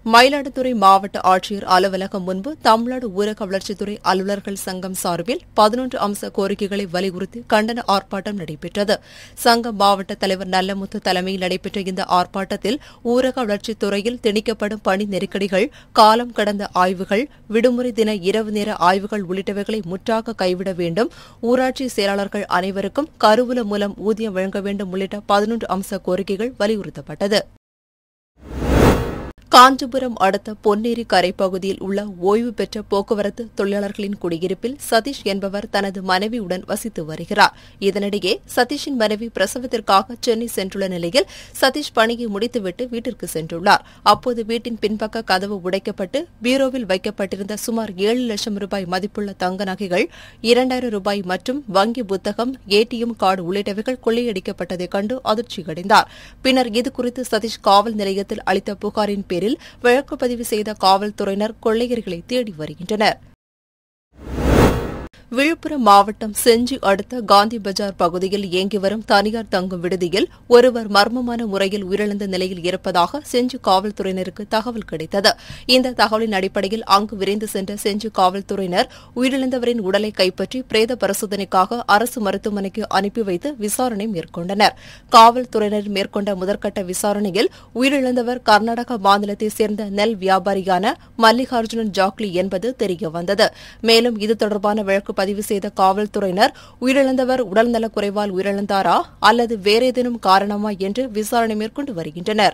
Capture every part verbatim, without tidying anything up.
மயிலாடுதுறை மாவட்ட ஆட்சியர் அலுவலகம் முன்பு தமிழ்நாடு ஊரக வளர்ச்சித்துறை அலுவலர்கள் சங்கம் சார்பில் பதினொன்று அம்ச கோரிக்கைகளை வலியுறுத்தி கண்டன ஆர்ப்பாட்டம் நடைபெற்றது. சங்க மாவட்ட தலைவர் நல்லமுத்து தலைமையில் நடைபெற்ற இந்த ஆர்ப்பாட்டத்தில் ஊரக வளர்ச்சித்துறையில் திணிக்கப்படும் பணி நெருக்கடிகள், காலம் கடந்த ஆய்வுகள், விடுமுறை தின இரவு நேர ஆய்வுகள் உள்ளிட்டவைகளை முற்றாக கைவிட வேண்டும், ஊராட்சி செயலாளர்கள் அனைவருக்கும் கருவூல மூலம் ஊதியம் வழங்க வேண்டும் உள்ளிட்ட பதினொன்று அம்ச கோரிக்கைகள் வலியுறுத்தப்பட்டது. காஞ்சிபுரம் அடுத்த பொன்னேரி கரை பகுதியில் உள்ள ஓய்வு பெற்ற போக்குவரத்து தொழிலாளர்களின் குடியிருப்பில் சதீஷ் என்பவர் தனது மனைவியுடன் வசித்து வருகிறார். இதனிடையே சதீஷின் மனைவி பிரசவத்திற்காக சென்னை சென்றுள்ள நிலையில் சதீஷ் பணியை முடித்துவிட்டு வீட்டிற்கு சென்றுள்ளார். அப்போது வீட்டின் பின்பக்க கதவு உடைக்கப்பட்டு பீரோவில் வைக்கப்பட்டிருந்த சுமார் ஏழு லட்சம் ரூபாய் மதிப்புள்ள தங்க நகைகள், இரண்டாயிரம் ரூபாய் மற்றும் வங்கி புத்தகம், ஏடிஎம் கார்டு உள்ளிட்டவைகள் கொள்ளையடிக்கப்பட்டதைக் கண்டு அதிர்ச்சியடைந்தார். பின்னர் இதுகுறித்து சதீஷ் காவல் நிலையத்தில் அளித்த புகாரின் பேரில் வழக்கு பதிவு செய்த காவல்துறையினர் கொள்ளையர்களை தேடி வருகின்றனர். விழுப்புரம் மாவட்டம் செஞ்சி அடுத்த காந்தி பஜார் பகுதியில் இயங்கி வரும் தனியார் தங்கும் விடுதியில் ஒருவர் மர்மமான முறையில் உயிரிழந்த நிலையில் இருப்பதாக செஞ்சி காவல்துறையினருக்கு தகவல் கிடைத்தது. இந்த தகவலின் அடிப்படையில் அங்கு விரைந்து சென்ற செஞ்சி காவல்துறையினர் உயிரிழந்தவரின் உடலை கைப்பற்றி பிரேத பரிசோதனைக்காக அரசு மருத்துவமனைக்கு அனுப்பி வைத்து விசாரணை மேற்கொண்டனர். காவல்துறையினர் மேற்கொண்ட முதற்கட்ட விசாரணையில் உயிரிழந்தவர் கர்நாடக மாநிலத்தைச் சேர்ந்த நெல் வியாபாரியான மல்லிகார்ஜுனன் ஜாக்லி என்பது தெரியவந்தது. மேலும் இது தொடர்பான வழக்கு பதிவு செய்த காவல்துறையினர் உயிரிழந்தவர் உடல்நலக் குறைவால் உயிரிழந்தாரா அல்லது வேறேதேனும் காரணமா என்று விசாரணை மேற்கொண்டு வருகின்றனர்.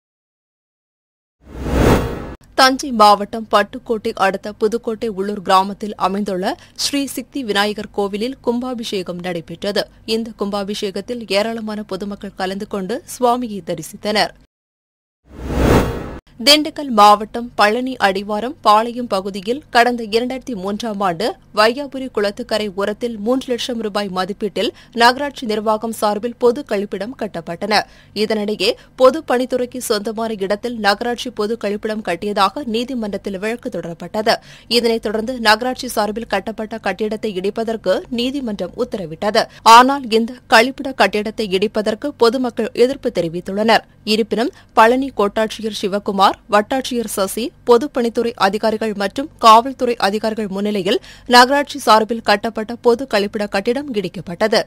தஞ்சை மாவட்டம் பட்டுக்கோட்டை அடுத்த புதுக்கோட்டை உள்ளூர் கிராமத்தில் அமைந்துள்ள ஸ்ரீ சித்தி விநாயகர் கோவிலில் கும்பாபிஷேகம் நடைபெற்றது. இந்த கும்பாபிஷேகத்தில் ஏராளமான பொதுமக்கள் கலந்து கொண்டு சுவாமியை தரிசித்தனர். திண்டுக்கல் மாவட்டம் பழனி அடிவாரம் பாளையம் பகுதியில் கடந்த இரண்டாயிரத்தி மூன்றாம் ஆண்டு வையாபுரி குளத்துக்கரை ஓரத்தில் மூன்று லட்சம் ரூபாய் மதிப்பீட்டில் நகராட்சி நிர்வாகம் சார்பில் பொது கழிப்பிடம் கட்டப்பட்டன. இதனிடையே பொது பணித்துறைக்கு சொந்தமான இடத்தில் நகராட்சி பொது கழிப்பிடம் கட்டியதாக நீதிமன்றத்தில் வழக்கு தொடரப்பட்டது. இதனைத் தொடர்ந்து நகராட்சி சார்பில் கட்டப்பட்ட கட்டிடத்தை இடிப்பதற்கு நீதிமன்றம் உத்தரவிட்டது. ஆனால் இந்த கழிப்பிட கட்டிடத்தை இடிப்பதற்கு பொதுமக்கள் எதிர்ப்பு தெரிவித்துள்ளனர். இருப்பினும் பழனி கோட்டாட்சியர் சிவக்குமார், வட்டாட்சியர் சசி, பொதுப்பணித்துறை அதிகாரிகள் மற்றும் காவல்துறை அதிகாரிகள் முன்னிலையில் நகராட்சி சார்பில் கட்டப்பட்ட பொது கழிப்பிட கட்டிடம் இடிக்கப்பட்டது.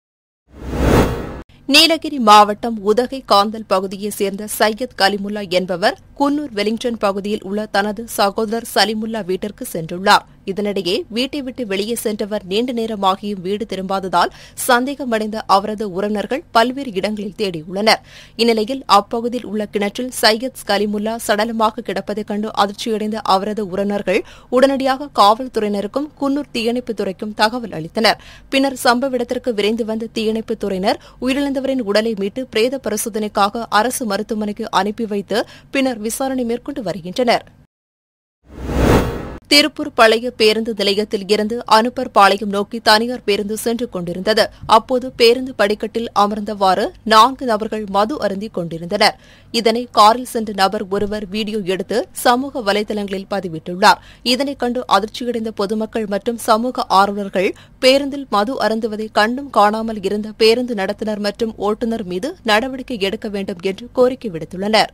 நீலகிரி மாவட்டம் உதகை காந்தல் பகுதியைச் சேர்ந்த சையத் கலிமுல்லா என்பவர் குன்னூர் வெலிங்டன் பகுதியில் உள்ள தனது சகோதரர் சலிமுல்லா வீட்டிற்கு சென்றுள்ளார். இதனிடையே வீட்டை விட்டு வெளியே சென்றவர் நீண்ட நேரமாகியும் வீடு திரும்பாததால் சந்தேகமடைந்த அவரது உறவினர்கள் பல்வேறு இடங்களில் தேடியுள்ளனர். இந்நிலையில் அப்பகுதியில் உள்ள கிணற்றில் சையத் கலிமுல்லா சடலமாக கிடப்பதைக் கண்டு அதிர்ச்சியடைந்த அவரது உறவினர்கள் உடனடியாக காவல்துறையினருக்கும் குன்னூர் தீயணைப்புத் துறைக்கும் தகவல் அளித்தனர். பின்னர் சம்பவ இடத்திற்கு விரைந்து வந்த தீயணைப்புத் துறையினர் உயிரிழந்தவரின் உடலை மீட்டு பிரேத பரிசோதனைக்காக அரசு மருத்துவமனைக்கு அனுப்பி வைத்து பின்னர் விசாரணை மேற்கொண்டு வருகின்றனர். திருப்பூர் பழைய பேருந்து நிலையத்தில் இருந்து அனுப்பர் பாளையம் நோக்கி தனியார் பேருந்து சென்று கொண்டிருந்தது. அப்போது பேருந்து படிக்கட்டில் அமர்ந்தவாறு நான்கு நபர்கள் மது அருந்திக் கொண்டிருந்தனர். இதனை காரில் சென்ற நபர் ஒருவர் வீடியோ எடுத்து சமூக வலைதளங்களில் பதிவிட்டுள்ளார். இதனைக் கண்டு அதிர்ச்சியடைந்த பொதுமக்கள் மற்றும் சமூக ஆர்வலர்கள் பேருந்தில் மது அருந்துவதை கண்டும் காணாமல் இருந்த பேருந்து நடத்துனர் மற்றும் ஓட்டுநர் மீது நடவடிக்கை எடுக்க வேண்டும் என்று கோரிக்கை விடுத்துள்ளனர்.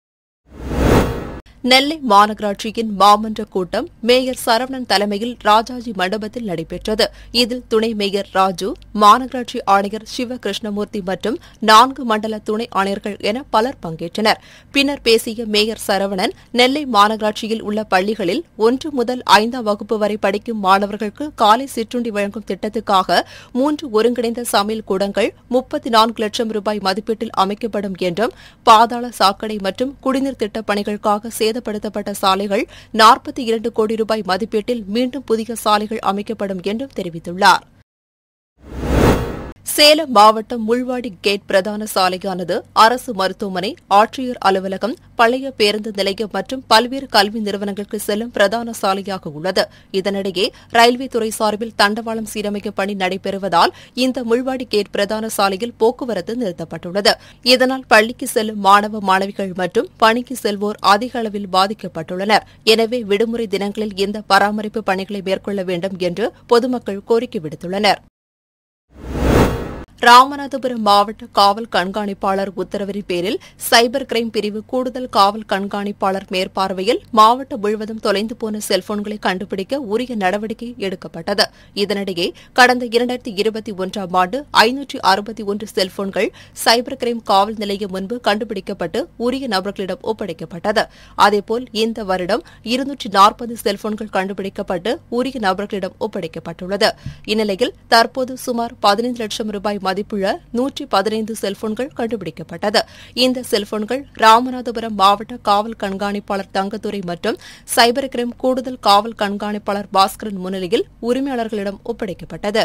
நெல்லை மாநகராட்சியின் மாமன்ற கூட்டம் மேயர் சரவணன் தலைமையில் ராஜாஜி மண்டபத்தில் நடைபெற்றது. இதில் துணை மேயர் ராஜு, மாநகராட்சி ஆணையர் சிவ கிருஷ்ணமூர்த்தி மற்றும் நான்கு மண்டல துணை ஆணையர்கள் என பலர் பங்கேற்றனர். பின்னர் பேசிய மேயர் சரவணன், நெல்லை மாநகராட்சியில் உள்ள பள்ளிகளில் ஒன்று முதல் ஐந்தாம் வகுப்பு வரை படிக்கும் மாணவர்களுக்கு காலை சிற்றுண்டி வழங்கும் திட்டத்துக்காக மூன்று ஒருங்கிணைந்த சமையல் கூடங்கள் முப்பத்தி நான்கு லட்சம் ரூபாய் மதிப்பீட்டில் அமைக்கப்படும் என்றும், பாதாள சாக்கடை மற்றும் குடிநீர் திட்டப் பணிகளுக்காக சேதப்படுத்தப்பட்ட சாலைகள் நாற்பத்தி இரண்டு கோடி ரூபாய் மதிப்பீட்டில் மீண்டும் புதிய சாலைகள் அமைக்கப்படும் என்றும் தெரிவித்துள்ளார். சேலம் மாவட்டம் முள்வாடி கேட் பிரதான சாலையானது அரசு மருத்துவமனை, ஆட்சியர் அலுவலகம், பழைய பேருந்து நிலையம் மற்றும் பல்வேறு கல்வி நிறுவனங்களுக்கு செல்லும் பிரதான சாலையாக உள்ளது. இதனிடையே ரயில்வே துறை சார்பில் தண்டவாளம் சீரமைக்க பணி நடைபெறுவதால் இந்த முள்வாடி கேட் பிரதான சாலையில் போக்குவரத்து நிறுத்தப்பட்டுள்ளது. இதனால் பள்ளிக்கு செல்லும் மாணவ மாணவிகள் மற்றும் பணிக்கு செல்வோர் அதிக அளவில் பாதிக்கப்பட்டுள்ளனர். எனவே விடுமுறை தினங்களில் இந்த பராமரிப்பு பணிகளை மேற்கொள்ள வேண்டும் என்று பொதுமக்கள் கோரிக்கை விடுத்துள்ளனர். ராமநாதபுரம் மாவட்ட காவல் கண்காணிப்பாளர் உத்தரவின் பேரில் சைபர் கிரைம் பிரிவு கூடுதல் காவல் கண்காணிப்பாளர் மேற்பார்வையில் மாவட்டம் முழுவதும் தொலைந்து போன செல்போன்களை கண்டுபிடிக்க உரிய நடவடிக்கை எடுக்கப்பட்டது. இதனிடையே கடந்த இரண்டாயிரத்தி இருபத்தி ஒன்றாம் ஆண்டு ஐநூற்று அறுபத்தி ஒன்று செல்போன்கள் சைபர் கிரைம் காவல் நிலையம் முன்பு கண்டுபிடிக்கப்பட்டு உரிய நபர்களிடம் ஒப்படைக்கப்பட்டது. அதேபோல் இந்த வருடம் இருநூற்று நாற்பது செல்போன்கள் கண்டுபிடிக்கப்பட்டு உரிய நபர்களிடம் ஒப்படைக்கப்பட்டுள்ளது. இந்நிலையில் தற்போது சுமார் பதினைந்து லட்சம் ரூபாய் மதிப்புள்ள நூற்றி பதினைந்து செல்போன்கள் கண்டுபிடிக்கப்பட்டது. இந்த செல்போன்கள் ராமநாதபுரம் மாவட்ட காவல் கண்காணிப்பாளர் தங்கத்துரை மற்றும் சைபர் கிரைம் கூடுதல் காவல் கண்காணிப்பாளர் பாஸ்கரன் முன்னிலையில் உரிமையாளர்களிடம் ஒப்படைக்கப்பட்டது.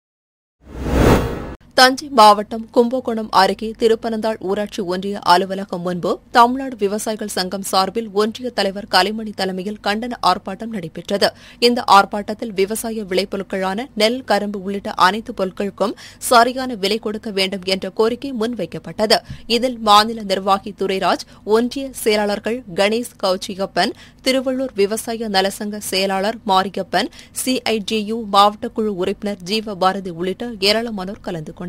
தஞ்சை மாவட்டம் கும்பகோணம் அருகே திருப்பனந்தாள் ஊராட்சி ஒன்றிய அலுவலகம் முன்பு தமிழ்நாடு விவசாயிகள் சங்கம் சார்பில் ஒன்றிய தலைவர் கலைமணி தலைமையில் கண்டன ஆர்ப்பாட்டம் நடைபெற்றது. இந்த ஆர்ப்பாட்டத்தில் விவசாய விளைபொருட்களான நெல், கரும்பு உள்ளிட்ட அனைத்து பொருட்களுக்கும் சரியான விலை கொடுக்க வேண்டும் என்ற கோரிக்கை முன்வைக்கப்பட்டது. இதில் மாநில நிர்வாகி துரைராஜ், ஒன்றிய செயலாளர்கள் கணேஷ் கவுச்சியப்பன், திருவள்ளூர் விவசாய நலசங்க செயலாளர் மாரியப்பன், சிஐடியு மாவட்ட குழு உறுப்பினர் ஜீவபாரதி உள்ளிட்ட ஏராளமானோர் கலந்து கொண்டனர்.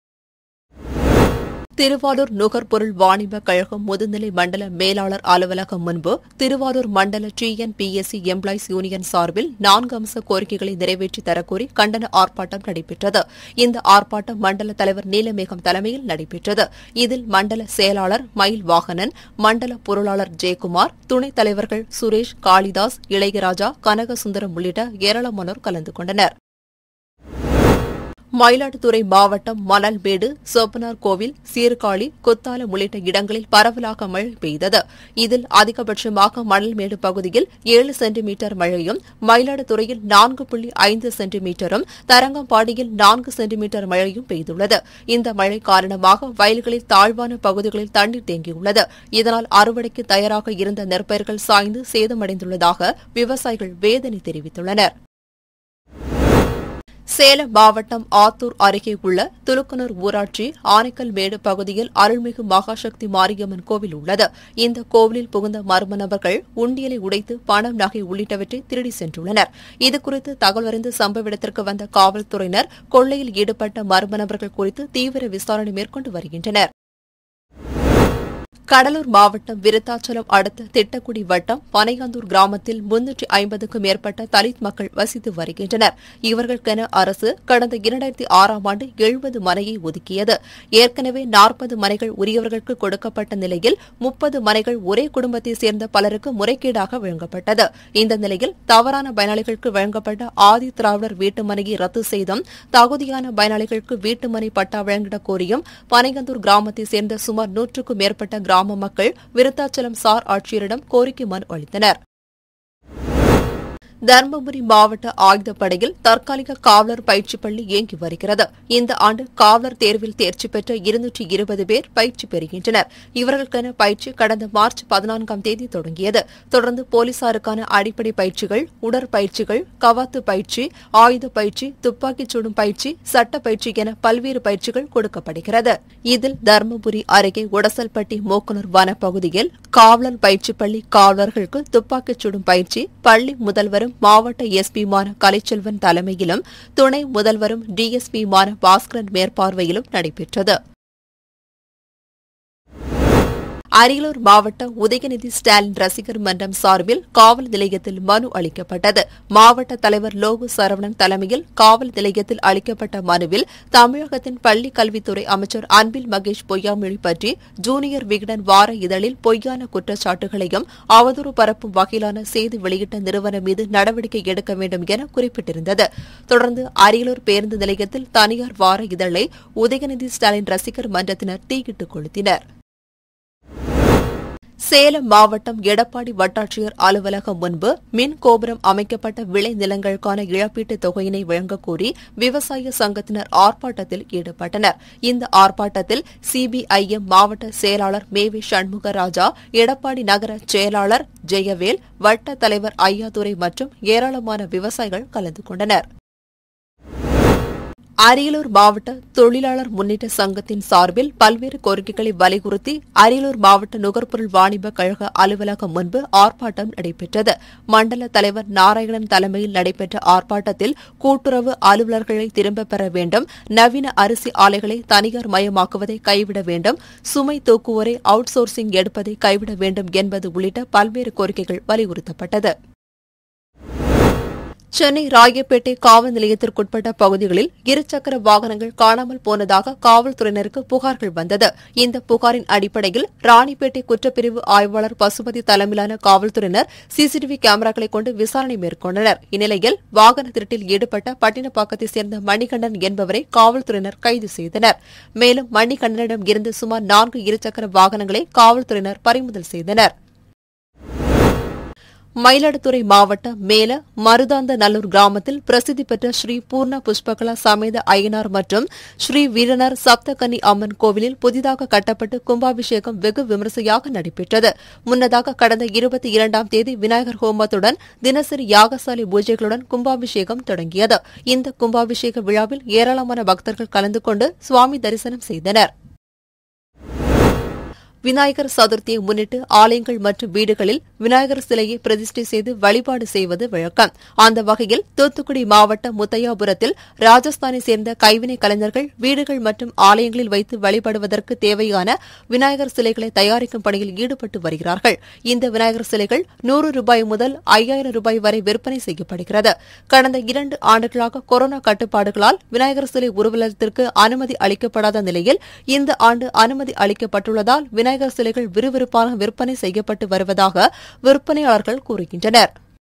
திருவாரூர் நுகர்பொருள் வாணிப கழகம் முதுநிலை மண்டல மேலாளர் அலுவலகம் முன்பு திருவாரூர் மண்டல டிஎன்பிஎஸ்சி எம்ப்ளாய்ஸ் யூனியன் சார்பில் நான்கு அம்ச கோரிக்கைகளை நிறைவேற்றி தரக்கோரி கண்டன ஆர்ப்பாட்டம் நடைபெற்றது. இந்த ஆர்ப்பாட்டம் மண்டல தலைவர் நீலமேகம் தலைமையில் நடைபெற்றது. இதில் மண்டல செயலாளர் மயில் வாகனன், மண்டல பொருளாளர் ஜெயக்குமார், துணைத் தலைவர்கள் சுரேஷ், காளிதாஸ், இளையராஜா, கனகசுந்தரம் உள்ளிட்ட ஏராளமானோர் கலந்து கொண்டனர். மயிலாடுதுறை மாவட்டம் மணல்மேடு, சொப்பனார் கோவில், சீர்காழி, கொத்தாலம் உள்ளிட்ட இடங்களில் பரவலாக மழை பெய்தது. இதில் அதிகபட்சமாக மணல்மேடு பகுதியில் ஏழு சென்டிமீட்டர் மழையும், மயிலாடுதுறையில் நான்கு புள்ளி ஐந்து சென்டிமீட்டரும், தரங்கம்பாடியில் நான்கு சென்டிமீட்டர் மழையும் பெய்துள்ளது. இந்த மழை காரணமாக வயல்களில் தாழ்வான பகுதிகளில் தண்ணீர் தேங்கியுள்ளது. இதனால் அறுவடைக்கு தயாராக இருந்த நெற்பயிர்கள் சாய்ந்து சேதமடைந்துள்ளதாக விவசாயிகள் வேதனை தெரிவித்துள்ளனர். சேலம் மாவட்டம் ஆத்தூர் அருகே உள்ள துலுக்கனூர் ஊராட்சி ஆனைக்கல் மேடு பகுதியில் அருள்மிகு மகாசக்தி மாரியம்மன் கோவில் உள்ளது. இந்த கோவிலில் புகுந்த மர்ம நபர்கள் உண்டியலை உடைத்து பணம், நகை உள்ளிட்டவற்றை திருடி சென்றுள்ளனர். இதுகுறித்து தகவல் அறிந்து சம்பவ இடத்திற்கு வந்த காவல்துறையினர் கொள்ளையில் ஈடுபட்ட மர்ம நபர்கள் குறித்து தீவிர விசாரணை மேற்கொண்டு வருகின்றனர். கடலூர் மாவட்டம் விருத்தாச்சலம் அடுத்த திட்டக்குடி வட்டம் பனையாந்தூர் கிராமத்தில் முன்னூற்றி ஐம்பதுக்கும் மேற்பட்ட தலித் மக்கள் வசித்து வருகின்றனர். இவர்களுக்கென அரசு கடந்த இரண்டாயிரத்தி ஆறாம் ஆண்டு எழுபது மனையை ஒதுக்கியது. ஏற்கனவே நாற்பது மனைகள் உரியவர்களுக்கு கொடுக்கப்பட்ட நிலையில் முப்பது மனைகள் ஒரே குடும்பத்தைச் சேர்ந்த பலருக்கு முறைகேடாக வழங்கப்பட்டது. இந்த நிலையில் தவறான பயனாளிகளுக்கு வழங்கப்பட்ட ஆதி திராவிடர் வீட்டுமனையை ரத்து செய்தும் தகுதியான பயனாளிகளுக்கு வீட்டுமனை பட்டா வழங்கிடக் கோரியும் பனையாந்தூர் கிராமத்தைச் சேர்ந்த சுமார் நூற்றுக்கும் மேற்பட்ட கிராம மக்கள் விருத்தாச்சலம் சார் ஆட்சியரிடம் கோரிக்கை மனு அளித்தனர். தருமபுரி மாவட்ட ஆயுதப்படையில் தற்காலிக காவலர் பயிற்சி பள்ளி இயங்கி வருகிறது. இந்த ஆண்டு காவலர் தேர்வில் தேர்ச்சி பெற்ற இருநூற்றி இருபது பேர் பயிற்சி பெறுகின்றனர். இவர்களுக்கான பயிற்சி கடந்த மார்ச் பதினான்காம் தேதி தொடங்கியது. தொடர்ந்து போலீசாருக்கான அடிப்படை பயிற்சிகள், உடற்பயிற்சிகள், கவாத்து பயிற்சி, ஆயுத பயிற்சி, துப்பாக்கிச் சுடும் பயிற்சி, சட்ட பயிற்சி என பல்வேறு பயிற்சிகள் கொடுக்கப்படுகிறது. இதில் தருமபுரி அருகே உடசல்பட்டி மூக்கனூர் வனப்பகுதியில் காவலர் பயிற்சி பள்ளி காவலர்களுக்கு துப்பாக்கிச் சுடும் பயிற்சி பள்ளி முதல்வரும் மாவட்ட எஸ்பிமான கலைச்செல்வன் தலைமையிலும் துணை முதல்வரும் டிஎஸ்பிமான பாஸ்கரன் மேற்பார்வையிலும் நடைபெற்றது. அரியலூர் மாவட்ட உதயநிதி ஸ்டாலின் ரசிகர் மன்றம் சார்பில் காவல் நிலையத்தில் மனு அளிக்கப்பட்டது. மாவட்ட தலைவர் லோகு சரவணன் தலைமையில் காவல் நிலையத்தில் அளிக்கப்பட்ட மனுவில் தமிழகத்தின் பள்ளிக் கல்வித்துறை அமைச்சர் அன்பில் மகேஷ் பொய்யாமொழி பற்றி ஜூனியர் விகடன் வார இதழில் பொய்யான குற்றச்சாட்டுகளையும் அவதூறு பரப்பும் வகையிலான செய்தி வெளியிட்ட நிறுவனம் மீது நடவடிக்கை எடுக்க வேண்டும் என குறிப்பிட்டிருந்தது. தொடர்ந்து அரியலூர் பேருந்து நிலையத்தில் தனியார் வார இதழை உதயநிதி ஸ்டாலின் ரசிகர் மன்றத்தினர் தீயிட்டுக் கொளுத்தினர். சேலம் மாவட்டம் எடப்பாடி வட்டாட்சியர் அலுவலகம் முன்பு மின் கோபுரம் அமைக்கப்பட்ட விளை நிலங்களுக்கான இழப்பீட்டுத் தொகையினை வழங்கக் கோரி விவசாய சங்கத்தினர் ஆர்ப்பாட்டத்தில் ஈடுபட்டனர். இந்த ஆர்ப்பாட்டத்தில் சிபிஐஎம் மாவட்ட செயலாளர் மேவி சண்முகராஜா, எடப்பாடி நகர செயலாளர் ஜெயவேல், வட்ட தலைவர் ஐயாதுரை மற்றும் ஏராளமான விவசாயிகள் கலந்து கொண்டனர். அரியலூர் மாவட்ட தொழிலாளர் முன்னேற்ற சங்கத்தின் சார்பில் பல்வேறு கோரிக்கைகளை வலியுறுத்தி அரியலூர் மாவட்ட நுகர்பொருள் வாணிப கழக அலுவலகம் முன்பு ஆர்ப்பாட்டம் நடைபெற்றது. மண்டல தலைவர் நாராயணன் தலைமையில் நடைபெற்ற ஆர்ப்பாட்டத்தில் கூட்டுறவு அலுவலர்களை திரும்பப் பெற வேண்டும், நவீன அரிசி ஆலைகளை தனியார் மயமாக்குவதை கைவிட வேண்டும், சுமை தூக்குவோரை அவுட் சோர்சிங் எடுப்பதை கைவிட வேண்டும் என்பது உள்ளிட்ட பல்வேறு கோரிக்கைகள் வலியுறுத்தப்பட்டது. சென்னை ராயப்பேட்டை காவல் நிலையத்திற்குட்பட்ட பகுதிகளில் இருசக்கர வாகனங்கள் காணாமல் போனதாக காவல்துறையினருக்கு புகார்கள் வந்தது. இந்த புகாரின் அடிப்படையில் ராணிப்பேட்டை குற்றப்பிரிவு ஆய்வாளர் பசுபதி தலைமையிலான காவல்துறையினர் சிசிடிவி கேமராக்களை கொண்டு விசாரணை மேற்கொண்டனர். இந்நிலையில் வாகன திருட்டில் ஈடுபட்ட பட்டினப்பாக்கத்தைச் சேர்ந்த மணிகண்டன் என்பவரை காவல்துறையினர் கைது செய்தனர். மேலும் மணிகண்டனிடம் இருந்து சுமார் நான்கு இருசக்கர வாகனங்களை காவல்துறையினர் பறிமுதல் செய்தனர். மயிலாடுதுறை மாவட்டம் மேல மருதாந்த நல்லூர் கிராமத்தில் பிரசித்தி பெற்ற ஸ்ரீ பூர்ண புஷ்பகலா சமேத அய்யனார் மற்றும் ஸ்ரீ வீரனார் சப்தகன்னி அம்மன் கோவிலில் புதிதாக கட்டப்பட்டு கும்பாபிஷேகம் வெகு விமரிசையாக நடைபெற்றது. முன்னதாக கடந்த இருபத்தி இரண்டாம் தேதி விநாயகர் ஹோமத்துடன் தினசரி யாகசாலை பூஜைகளுடன் கும்பாபிஷேகம் தொடங்கியது. இந்த கும்பாபிஷேக விழாவில் ஏராளமான பக்தர்கள் கலந்து கொண்டு சுவாமி தரிசனம் செய்தனர். விநாயகர் சதுர்த்தியை முன்னிட்டு ஆலயங்கள் மற்றும் வீடுகளில் விநாயகர் சிலையை பிரதிஷ்டை செய்து வழிபாடு செய்வது வழக்கம். அந்த வகையில் தூத்துக்குடி மாவட்டம் முத்தையாபுரத்தில் ராஜஸ்தானை சேர்ந்த கைவினை கலைஞர்கள் வீடுகள் மற்றும் ஆலயங்களில் வைத்து வழிபடுவதற்கு தேவையான விநாயகர் சிலைகளை தயாரிக்கும் பணியில் ஈடுபட்டு வருகிறார்கள். இந்த விநாயகர் சிலைகள் நூறு ரூபாய் முதல் ஐயாயிரம் ரூபாய் வரை விற்பனை செய்யப்படுகிறது. கடந்த இரண்டு ஆண்டுகளாக கொரோனா கட்டுப்பாடுகளால் விநாயகர் சிலை உருவலகத்திற்கு அனுமதி அளிக்கப்படாத நிலையில் இந்த ஆண்டு அனுமதி அளிக்கப்பட்டுள்ளதால் விநாயகர் சிலைகள் விறுவிறுப்பான விற்பனை செய்யப்பட்டு வருவதாக விற்பனையாளர்கள் கூறுகின்றனர்.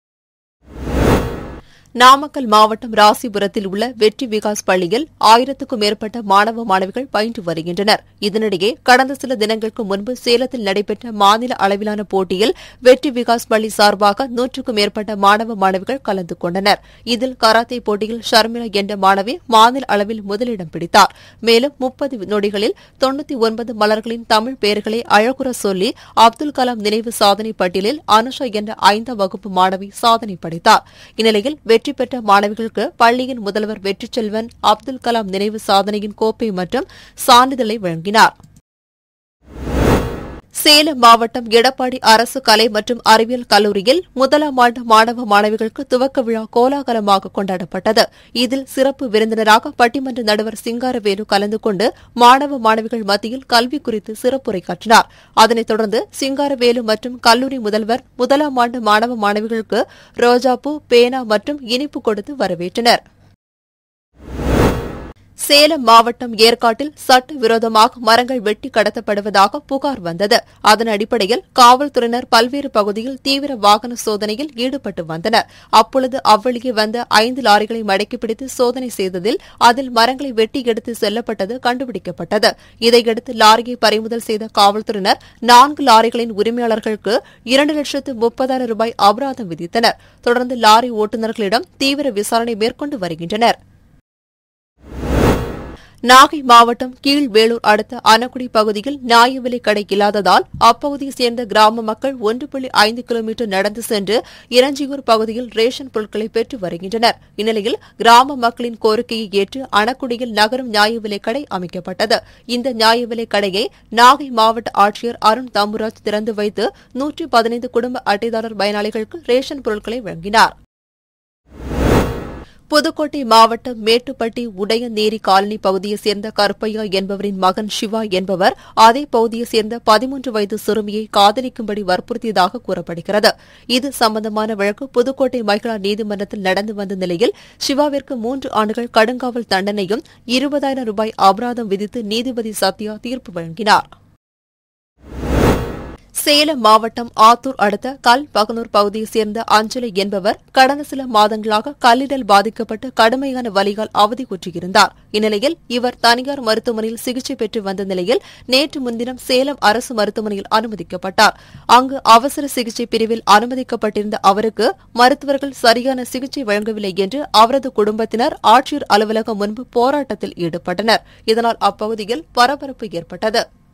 நாமக்கல் மாவட்டம் ராசிபுரத்தில் உள்ள வெற்றி விகாஸ் பள்ளியில் ஆயிரத்துக்கும் மேற்பட்ட மாணவ மாணவிகள் பயின்று வருகின்றனர். இதனிடையே கடந்த சில தினங்களுக்கு முன்பு சேலத்தில் நடைபெற்ற மாநில அளவிலான போட்டியில் வெற்றி விகாஸ் பள்ளி சார்பாக நூற்றுக்கும் மேற்பட்ட மாணவ மாணவிகள் கலந்து கொண்டனர். இதில் கராத்தே போட்டியில் ஷர்மிளா என்ற மாணவி மாநில அளவில் முதலிடம் பிடித்தார். மேலும் முப்பது நொடிகளில் தொன்னூத்தி ஒன்பது மலர்களின் தமிழ் பெயர்களை அழகுற சொல்லி அப்துல் கலாம் நினைவு சாதனை பட்டியலில் அனுஷா என்ற ஐந்தாம் வகுப்பு மாணவி சாதனை படைத்தார். இந்நிலையில் வெற்றி பெற்ற மாணவிகளுக்கு பள்ளியின் முதல்வர் வெற்றிச்செல்வன் அப்துல் கலாம் நினைவு சாதனையின் கோப்பை மற்றும் சான்றிதழை வழங்கினார். சேலம் மாவட்டம் எடப்பாடி அரசு கலை மற்றும் அறிவியல் கல்லூரியில் முதலாம் ஆண்டு மாணவ மாணவிகளுக்கு துவக்க விழா கோலாகலமாக கொண்டாடப்பட்டது. இதில் சிறப்பு விருந்தினராக பட்டிமன்ற நடுவர் சிங்காரவேலு கலந்து கொண்டு மாணவ மாணவிகள் மத்தியில் கல்வி குறித்து சிறப்புரையாற்றினார். அதனைத் தொடர்ந்து சிங்காரவேலு மற்றும் கல்லூரி முதல்வர் முதலாம் ஆண்டு மாணவ மாணவிகளுக்கு ரோஜாப்பூ, பேனா மற்றும் இனிப்பு கொடுத்து வரவேற்றனர். சேலம் மாவட்டம் ஏற்காட்டில் சட்டவிரோதமாக மரங்கள் வெட்டி கடத்தப்படுவதாக புகார் வந்தது. அதன் அடிப்படையில் காவல்துறையினர் பல்வேறு பகுதியில் தீவிர வாகன சோதனையில் ஈடுபட்டு வந்தனர். அப்பொழுது அவ்வழியே வந்த ஐந்து லாரிகளை மடக்கி பிடித்து சோதனை செய்ததில் அதில் மரங்களை வெட்டி எடுத்து செல்லப்பட்டது கண்டுபிடிக்கப்பட்டது. இதையடுத்து லாரியை பறிமுதல் செய்த காவல்துறையினர் நான்கு லாரிகளின் உரிமையாளர்களுக்கு இரண்டு லட்சத்து முப்பதாயிரம் ரூபாய் அபராதம் விதித்தனர். தொடர்ந்து லாரி ஓட்டுநர்களிடம் தீவிர விசாரணை மேற்கொண்டு வருகின்றனர். நாகை மாவட்டம் கீழ்வேளூர் அடுத்த அனக்குடி பகுதியில் நியாய விலைக் கடை இல்லாததால் அப்பகுதியைச் சேர்ந்த கிராம மக்கள் ஒன்று புள்ளி ஐந்து கிலோமீட்டர் நடந்து சென்று இரஞ்சியூர் பகுதியில் ரேஷன் பொருட்களை பெற்று வருகின்றனர். இந்நிலையில் கிராம மக்களின் கோரிக்கையை ஏற்று அனக்குடியில் நகரும் நியாய விலைக் கடை அமைக்கப்பட்டது. இந்த நியாய விலைக் கடையை நாகை மாவட்ட ஆட்சியர் அருண் தம்புராஜ் திறந்து வைத்து நூற்றி பதினைந்து குடும்ப அட்டைதாரர் பயனாளிகளுக்கு ரேஷன் பொருட்களை வழங்கினார். புதுக்கோட்டை மாவட்டம் மேட்டுப்பட்டி உடையநேரி காலனி பகுதியைச் சேர்ந்த கருப்பையா என்பவரின் மகன் சிவா என்பவர் அதே பகுதியைச் சேர்ந்த பதிமூன்று வயது சிறுமியை காதலிக்கும்படி வற்புறுத்தியதாக கூறப்படுகிறது. இது சம்பந்தமான வழக்கு புதுக்கோட்டை மகிழா நீதிமன்றத்தில் நடந்து வந்த நிலையில் சிவாவிற்கு மூன்று ஆண்டுகள் கடுங்காவல் தண்டனையும் இருபதாயிரம் ரூபாய் அபராதம் விதித்து நீதிபதி சத்யா தீர்ப்பு வழங்கினார். சேலம் மாவட்டம் ஆத்தூர் அடுத்த கல் பகனூர் பகுதியைச் சேர்ந்த அஞ்சலி என்பவர் கடந்த சில மாதங்களாக கல்லீரல் பாதிக்கப்பட்டு கடுமையான வலியால் அவதியுற்றிருந்தார். இந்நிலையில் இவர் தனியார் மருத்துவமனையில் சிகிச்சை பெற்று வந்த நிலையில் நேற்று முன்தினம் சேலம் அரசு மருத்துவமனையில் அனுமதிக்கப்பட்டார். அங்கு அவசர சிகிச்சை பிரிவில் அனுமதிக்கப்பட்டிருந்த அவருக்கு மருத்துவர்கள் சரியான சிகிச்சை வழங்கவில்லை என்று அவரது குடும்பத்தினர் ஆட்சியர் அலுவலகம் முன்பு போராட்டத்தில் ஈடுபட்டனர். இதனால் அப்பகுதியில் பரபரப்பு ஏற்பட்டது.